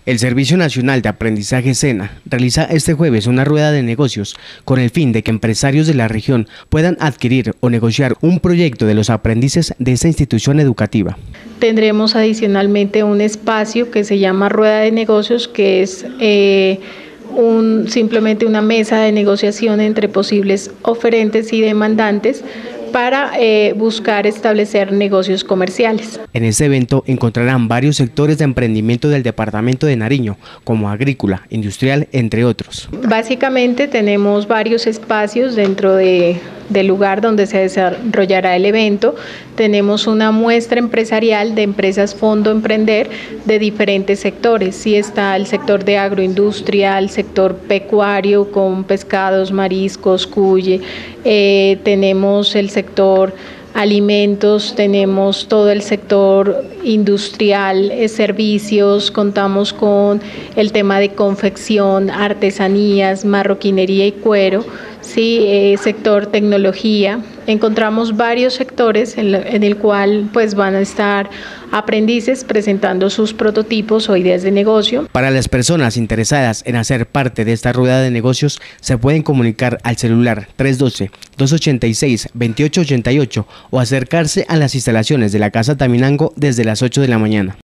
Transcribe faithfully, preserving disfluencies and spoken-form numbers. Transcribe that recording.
El Servicio Nacional de Aprendizaje SENA realiza este jueves una rueda de negocios con el fin de que empresarios de la región puedan adquirir o negociar un proyecto de los aprendices de esta institución educativa. Tendremos adicionalmente un espacio que se llama Rueda de Negocios, que es eh, un, simplemente una mesa de negociación entre posibles oferentes y demandantes para eh, buscar establecer negocios comerciales. En este evento encontrarán varios sectores de emprendimiento del departamento de Nariño, como agrícola, industrial, entre otros. Básicamente tenemos varios espacios dentro de, del lugar donde se desarrollará el evento. Tenemos una muestra empresarial de empresas Fondo Emprender de diferentes sectores. Sí está el sector de agroindustria, el sector pecuario con pescados, mariscos, cuye, eh, tenemos el sector alimentos, tenemos todo el sector industrial, eh, servicios, contamos con el tema de confección, artesanías, marroquinería y cuero, sí, eh, sector tecnología. Encontramos varios sectores en, la, en el cual pues van a estar aprendices presentando sus prototipos o ideas de negocio. Para las personas interesadas en hacer parte de esta rueda de negocios, se pueden comunicar al celular tres uno dos, dos ocho seis, dos ocho ocho ocho o acercarse a las instalaciones de la Casa Taminango desde las ocho de la mañana.